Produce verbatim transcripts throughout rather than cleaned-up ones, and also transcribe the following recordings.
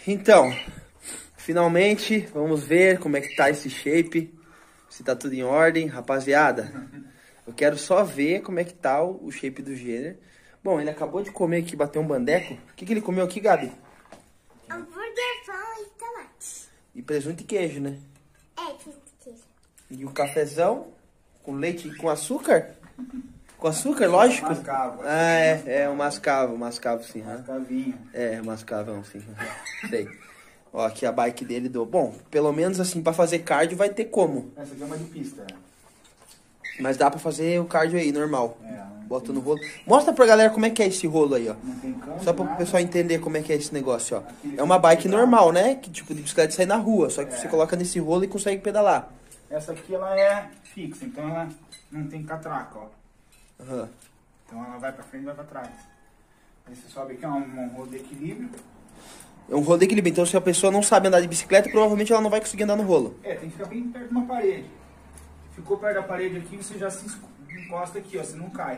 Então, finalmente, vamos ver como é que tá esse shape, se tá tudo em ordem. Rapaziada, eu quero só ver como é que tá o shape do Jenner. Bom, ele acabou de comer aqui, bateu um bandeco. O que, que ele comeu aqui, Gabi? Hambúrguer, pão e tomate. E presunto e queijo, né? É, presunto e queijo. E o cafezão com leite e com açúcar? Com açúcar, lógico. Mascavo. Ah, é, é, o mascavo, mascavo sim. Né? Mascavinho. É, mascavão sim. Sei. Ó, aqui a bike dele do... Bom, pelo menos assim, pra fazer cardio vai ter como. Essa aqui é uma de pista. Mas dá pra fazer o cardio aí, normal. É, Bota no rolo. Mostra pra galera como é que é esse rolo aí, ó. não tem câmbio, Só para o nada. pessoal entender como é que é esse negócio, ó. É uma bike normal, né? Que tipo de bicicleta sai na rua. Só que É. você coloca nesse rolo e consegue pedalar. Essa aqui ela é fixa, então ela não tem catraca, ó. Aham. Então ela vai pra frente e vai pra trás. Aí você sobe aqui, ó, um, um rolo de equilíbrio. É um rolo de equilíbrio. Então se a pessoa não sabe andar de bicicleta, provavelmente ela não vai conseguir andar no rolo. É, tem que ficar bem perto de uma parede. Ficou perto da parede aqui, você já se encosta aqui, ó, você não cai.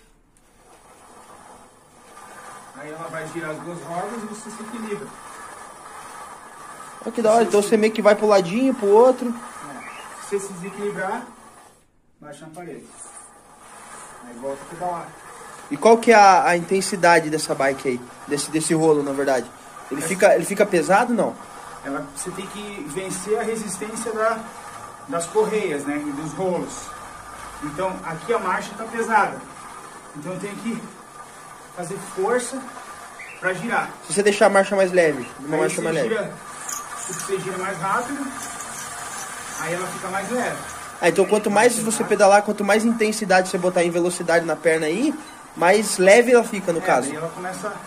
Aí ela vai girar as duas rodas e você se equilibra. Olha que da hora. Então você meio que vai pro ladinho, pro outro. É. Se você se desequilibrar, baixa na parede. Aí volta a pedalar. E qual que é a, a intensidade dessa bike aí? Desse, desse rolo, na verdade? Ele fica, ele fica pesado, não? Ela, você tem que vencer a resistência da, das correias, né? E dos rolos. Então aqui a marcha está pesada. Então tem que fazer força para girar. Se você deixar a marcha mais leve, uma Aí marcha você mais leve. gira, você gira mais rápido, aí ela fica mais leve. Ah, então quanto mais você pedalar, quanto mais intensidade você botar em velocidade na perna aí, mais leve ela fica, no é, caso. Aí ela começa a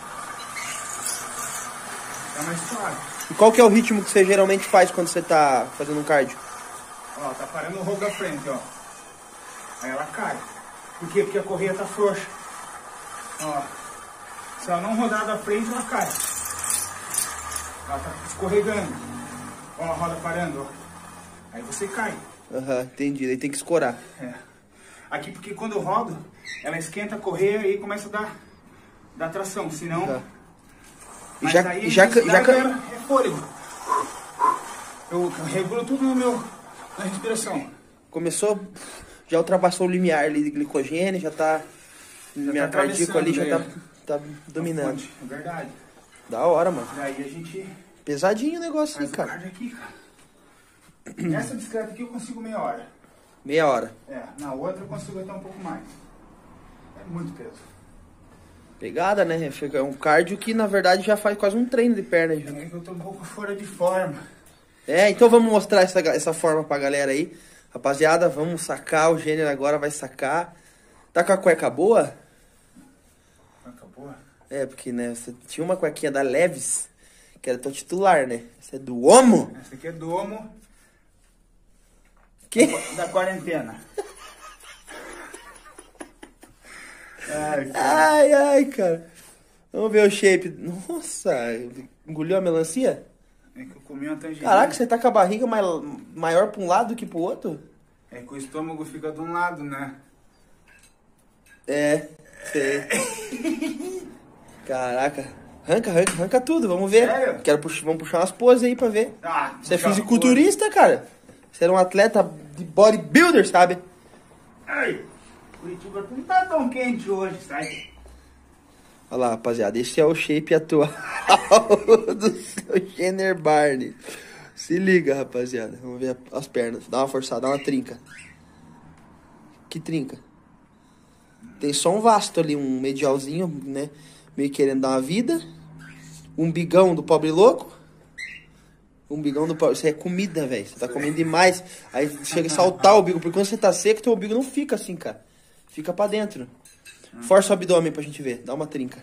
ficar mais suave. E qual que é o ritmo que você geralmente faz quando você tá fazendo um cardio? Ó, tá parando o rolo da frente, ó. Aí ela cai. Por quê? Porque a correia tá frouxa. Ó. Se ela não rodar da frente, ela cai. Ela tá escorregando. Ó, a roda parando, ó. Aí você cai. Aham, entendi. Aí tem que escorar. É. Aqui porque quando eu rodo, ela esquenta a correia e começa a dar, dar tração. Senão... Uhum. E Mas já, aí e já, a já, intensidade já, é, é fôlego. Eu regulo tudo no meu, na respiração. começou, já ultrapassou o limiar ali de glicogênio, já tá... Limiar tá cardíaco ali já atravessando, tá, tá dominando. É verdade. Da hora, mano. E aí a gente Pesadinho o negócio aí, faz o cara. cardio aqui, cara. Essa bicicleta aqui eu consigo meia hora. Meia hora. É, na outra eu consigo até um pouco mais. É muito peso. Pegada, né? É um cardio que, na verdade, já faz quase um treino de perna. Já. Também que eu tô um pouco fora de forma. É, então vamos mostrar essa, essa forma pra galera aí. Rapaziada, vamos sacar. O Jenner agora vai sacar. Tá com a cueca boa? Acabou? É, porque, né, você tinha uma cuequinha da Leves, que era teu titular, né? Essa é do Omo? Essa aqui é domo Que? da quarentena. Ai, cara. Ai, ai, cara. Vamos ver o shape. Nossa, engoliu a melancia? É que eu comi uma tangerina. Caraca, você tá com a barriga mai- maior pra um lado do que pro outro? É que o estômago fica de um lado, né? É, sei. Caraca. Arranca, arranca, arranca tudo, vamos ver. Sério? Quero pux- vamos puxar umas poses aí pra ver. Ah, Você é puxa a fisiculturista, cara? Você era um atleta de bodybuilder, sabe? porra. Ai, Curitiba não tá tão quente hoje, sabe? Olha lá, rapaziada, esse é o shape atual do seu Jenner Barney. Se liga, rapaziada. Vamos ver as pernas. Dá uma forçada, dá uma trinca. Que trinca? Tem só um vasto ali, um medialzinho, né? Meio querendo dar uma vida. Um bigão do pobre louco. Um bigão do pobre... Isso é comida, velho. Você tá comendo demais. Aí chega a saltar o bigo. Porque quando você tá seco, teu bigo não fica assim, cara. Fica pra dentro. Força o abdômen pra gente ver. Dá uma trinca.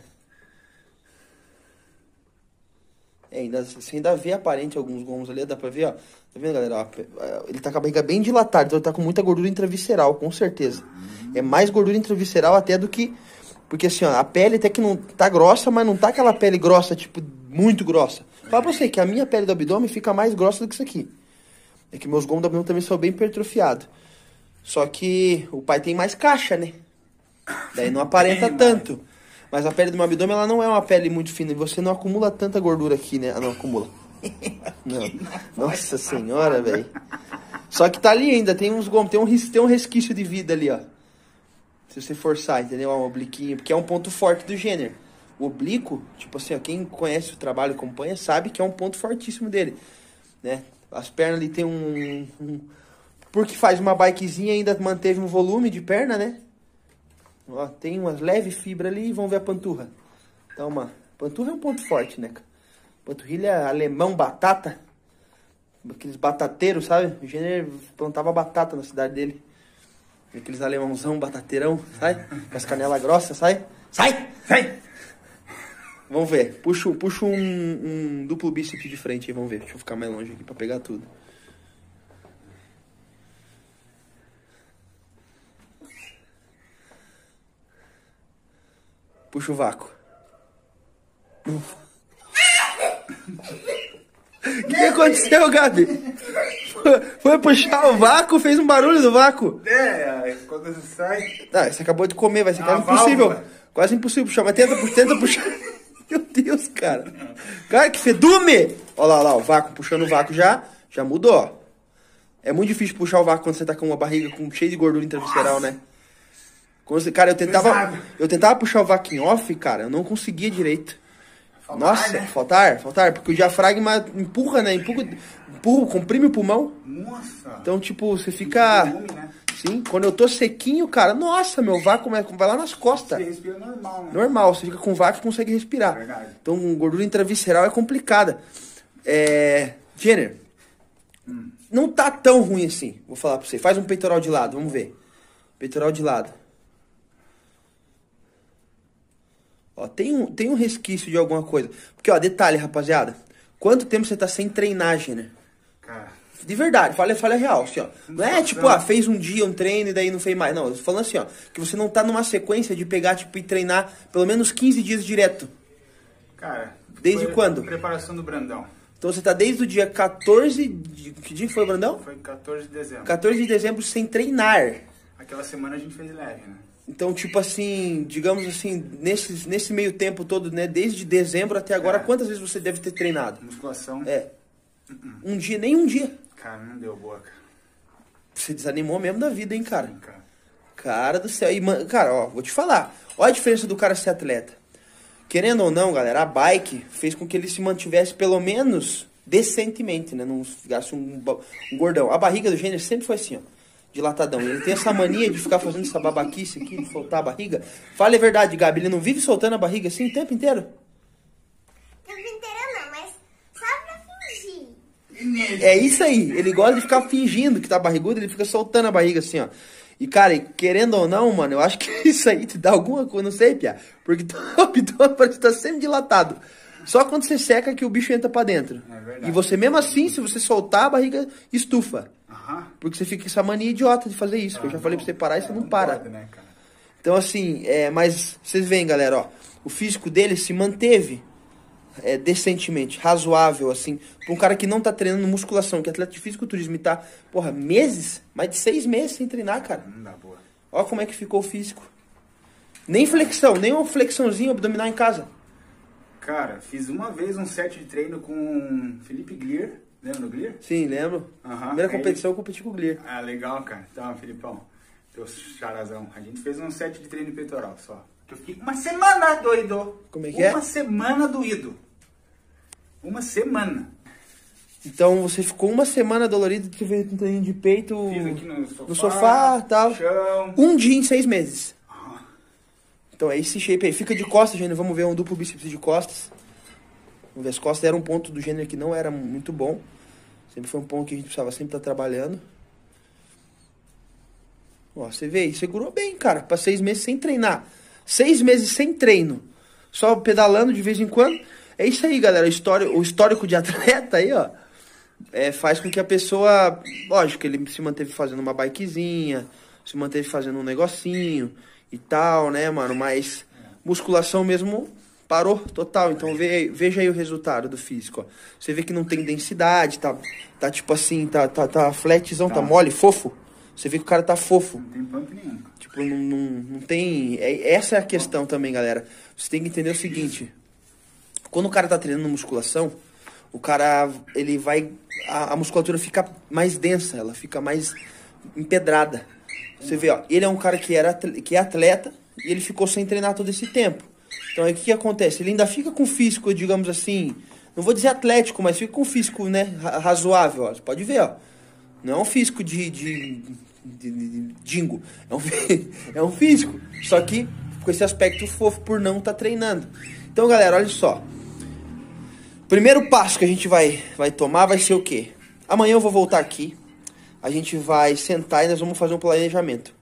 É, ainda, você ainda vê aparente alguns gomos ali. Dá pra ver, ó. Tá vendo, galera? Ó, ele tá com a barriga bem dilatada. Então ele tá com muita gordura intravisceral, com certeza. É mais gordura intravisceral até do que... Porque assim, ó, a pele até que não tá grossa, mas não tá aquela pele grossa, tipo, muito grossa. Fala pra você que a minha pele do abdômen fica mais grossa do que isso aqui. É que meus gomos do abdômen também são bem hipertrofiados. Só que o pai tem mais caixa, né? Daí não aparenta tanto. Mas a pele do meu abdômen, ela não é uma pele muito fina. E você não acumula tanta gordura aqui, né? Ah, não acumula. Não. Nossa senhora, velho. Só que tá ali ainda, tem uns gomos, tem um, res- tem um resquício de vida ali, ó. Se você forçar, entendeu? Um obliquinho, porque é um ponto forte do Jenner. O oblíquo, tipo assim, ó, quem conhece o trabalho e acompanha, sabe que é um ponto fortíssimo dele, né? As pernas ali tem um... um... Porque faz uma bikezinha, ainda manteve um volume de perna, né? Ó, tem umas leves fibras ali e vão ver a panturra. Então, uma panturra é um ponto forte, né, cara? Panturrilha alemão, batata. Aqueles batateiros, sabe? O Jenner plantava batata na cidade dele. Aqueles alemãozão, batateirão, sai? Com as canelas grossas, sai? Sai! Sai! Vamos ver. Puxa, puxa um, um duplo bíceps de frente aí, vamos ver. Deixa eu ficar mais longe aqui pra pegar tudo. Puxa o vácuo. O que aconteceu, Gabi? Foi, foi puxar o vácuo, fez um barulho do vácuo. É, quando você sai... Ah, você acabou de comer, vai ser quase A impossível. válvula. Quase impossível puxar, mas tenta, pu- tenta puxar. Meu Deus, cara. Cara, que fedume! Olha lá, olha lá, o vácuo, puxando o vácuo já, já mudou, ó. É muito difícil puxar o vácuo quando você tá com uma barriga com, cheia de gordura intravisceral, né? Quando você- cara, eu tentava, Pesado. eu tentava puxar o vácuo em off, cara, eu não conseguia direito. Falta Nossa, ar, né? faltar, faltar, porque o diafragma empurra, né? Empurra, empurra, comprime o pulmão. Nossa! Então, tipo, você fica... Volume, né? Sim, quando eu tô sequinho, cara, nossa, meu vácuo vai vai lá nas costas. Você respira normal, né? Normal, você fica com vácuo e consegue respirar. Verdade. Então, gordura intravisceral é complicada. É... Jenner, não tá tão ruim assim, vou falar pra você. Faz um peitoral de lado, vamos ver. Peitoral de lado. Ó, tem um, tem um resquício de alguma coisa. Porque, ó, detalhe, rapaziada. Quanto tempo você tá sem treinar, Jenner? Cara, De verdade, fala, fala real, assim, ó. Não é Musculação. tipo, ah, fez um dia um treino e daí não fez mais. Não, eu tô falando assim, ó. Que você não tá numa sequência de pegar, tipo, e treinar pelo menos quinze dias direto. cara... Desde foi quando? Preparação do Brandão. Então você tá desde o dia quatorze... De... Que dia que foi, Brandão? Foi quatorze de dezembro. quatorze de dezembro sem treinar. Aquela semana a gente fez leve, né? Então, tipo assim, digamos assim, nesse, nesse meio tempo todo, né? Desde dezembro até agora, É. quantas vezes você deve ter treinado? Musculação. É. Um dia, nem um dia. Cara, não deu boa, cara. Você desanimou mesmo da vida, hein, cara? Sim, cara. Cara do céu. E, man- cara, ó, vou te falar. Olha a diferença do cara ser atleta. Querendo ou não, galera, a bike fez com que ele se mantivesse pelo menos decentemente, né? Não ficasse um, ba- um gordão. A barriga do Jenner sempre foi assim, ó. Dilatadão. Ele tem essa mania de ficar fazendo essa babaquice aqui, de soltar a barriga. Fala a verdade, Gabi. Ele não vive soltando a barriga assim o tempo inteiro? O tempo inteiro não, mas só pra fingir. É isso aí. Ele gosta de ficar fingindo que tá barrigudo, ele fica soltando a barriga assim, ó. E, cara, querendo ou não, mano, eu acho que isso aí te dá alguma coisa, não sei, Pia. Porque o abdômen parece que tá sempre dilatado. Só quando você seca que o bicho entra pra dentro. É verdade. E você mesmo assim, se você soltar, a barriga estufa. Aham. Porque você fica com essa mania idiota de fazer isso. que eu já falei pra você parar e você não para. Pode, né, cara? Então, assim, é, mas vocês veem, galera, ó. O físico dele se manteve é, decentemente, razoável, assim. Pra um cara que não tá treinando musculação, que é atleta de fisiculturismo e tá, porra, meses, mais de seis meses sem treinar, cara. Não dá boa. Ó como é que ficou o físico. Nem flexão, nem uma flexãozinha abdominal em casa. Cara, fiz uma vez um set de treino com Felipe Glier. Lembra do Glier? Sim, lembro. Aham. Primeira Aí- competição eu competi com o Glier. Ah, legal, cara. Então, Filipão, teu charazão. A gente fez um set de treino peitoral só. Eu fiquei uma semana doido. Como é que é? Uma semana doído. Uma semana. Então você ficou uma semana dolorido, que fez um treininho de peito Fiz aqui no sofá. no sofá e tal. Chão. Um dia em seis meses. Ah, Então é esse shape aí. Fica de costas, Gênero. Vamos ver um duplo bíceps de costas. Vamos ver, as costas eram um ponto do gênero que não era muito bom. Sempre foi um ponto que a gente precisava sempre estar trabalhando. Ó, você vê aí, segurou bem, cara. Pra seis meses sem treinar. Seis meses sem treino. Só pedalando de vez em quando. É isso aí, galera. O histórico, o histórico de atleta aí, ó. É, faz com que a pessoa... Lógico, ele se manteve fazendo uma bikezinha. Se manteve fazendo um negocinho e tal, né, mano? Mas musculação mesmo parou total. Então ve, veja aí o resultado do físico, ó. Você vê que não tem densidade, tá, tá tipo assim, tá, tá, tá flatzão, tá. tá mole, fofo. Você vê que o cara tá fofo. Não tem pump nenhum. Tipo, não, não, não tem... É, essa é a questão também, galera. Você tem que entender o seguinte. Quando o cara tá treinando musculação, o cara, ele vai... A, a musculatura fica mais densa, ela fica mais empedrada. Você vê, ó, ele é um cara que, era, que é atleta e ele ficou sem treinar todo esse tempo. Então aí o que, que acontece? Ele ainda fica com físico, digamos assim, não vou dizer atlético, mas fica com físico, né, razoável, ó. Você pode ver, ó. Não é um físico de, de, de, de, de dingo, é um, é um físico, só que com esse aspecto fofo por não estar tá treinando. Então, galera, olha só. Primeiro passo que a gente vai, vai tomar vai ser o quê? Amanhã eu vou voltar aqui, a gente vai sentar e nós vamos fazer um planejamento.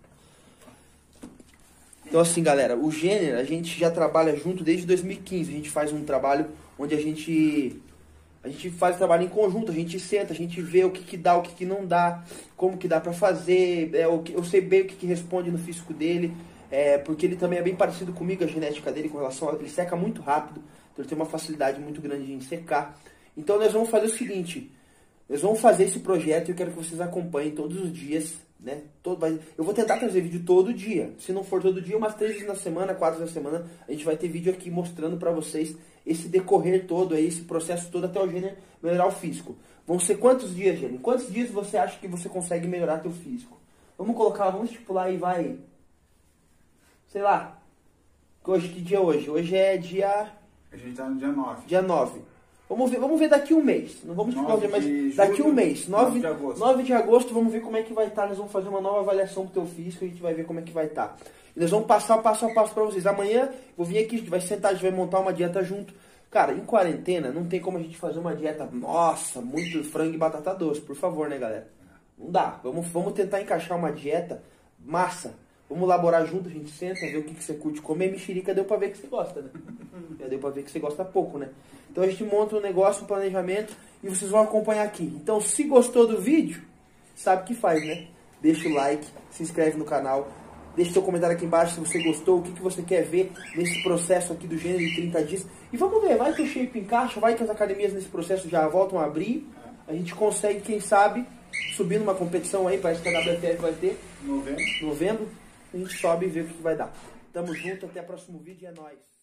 Então assim, galera, o Jenner, a gente já trabalha junto desde dois mil e quinze. A gente faz um trabalho onde a gente a gente faz trabalho em conjunto, a gente senta, a gente vê o que que dá, o que que não dá, como que dá pra fazer, é, o que, eu sei bem o que que responde no físico dele, é, porque ele também é bem parecido comigo, a genética dele com relação a... Ele seca muito rápido, então ele tem uma facilidade muito grande em secar. Então nós vamos fazer o seguinte, nós vamos fazer esse projeto e eu quero que vocês acompanhem todos os dias, né? Todo, eu vou tentar trazer vídeo todo dia. Se não for todo dia, umas três vezes na semana, quatro vezes na semana, a gente vai ter vídeo aqui mostrando pra vocês esse decorrer todo, aí, esse processo todo até o Jenner melhorar o físico. Vão ser quantos dias, Jenner? Quantos dias você acha que você consegue melhorar teu físico? Vamos colocar, vamos estipular aí, vai... Sei lá. Hoje, que dia é hoje? Hoje é dia... A gente tá no dia nove. Dia nove. Vamos ver, vamos ver daqui um mês. Não vamos estipular o dia, mas julho, daqui um mês. nove de agosto. nove de agosto, vamos ver como é que vai estar. Nós vamos fazer uma nova avaliação do teu físico e a gente vai ver como é que vai estar. E nós vamos passar passo a passo pra vocês. Amanhã, vou vir aqui, a gente vai sentar, a gente vai montar uma dieta junto. Cara, em quarentena, não tem como a gente fazer uma dieta, nossa, muito frango e batata doce. Por favor, né, galera? Não dá. Vamos, vamos tentar encaixar uma dieta massa. Vamos elaborar junto, a gente senta, ver o que, que você curte comer. Mexerica deu pra ver que você gosta, né? Já deu pra ver que você gosta pouco, né? Então a gente monta um negócio, um planejamento e vocês vão acompanhar aqui. Então se gostou do vídeo, sabe o que faz, né? Deixa o like, se inscreve no canal, deixa seu comentário aqui embaixo se você gostou, o que, que você quer ver nesse processo aqui do Jenner de trinta dias. E vamos ver, vai que o shape encaixa, vai que as academias nesse processo já voltam a abrir. A gente consegue, quem sabe, subir numa competição aí, parece que a W F F vai ter. Novembro. Novembro. A gente sobe e vê o que vai dar. Tamo junto, até o próximo vídeo e é nóis.